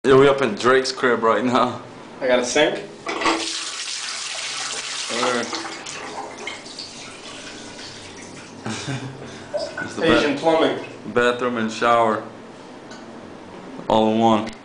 Yeah, we up in Drake's crib right now. I got a sink. It's the Asian plumbing. bathroom and shower all in one.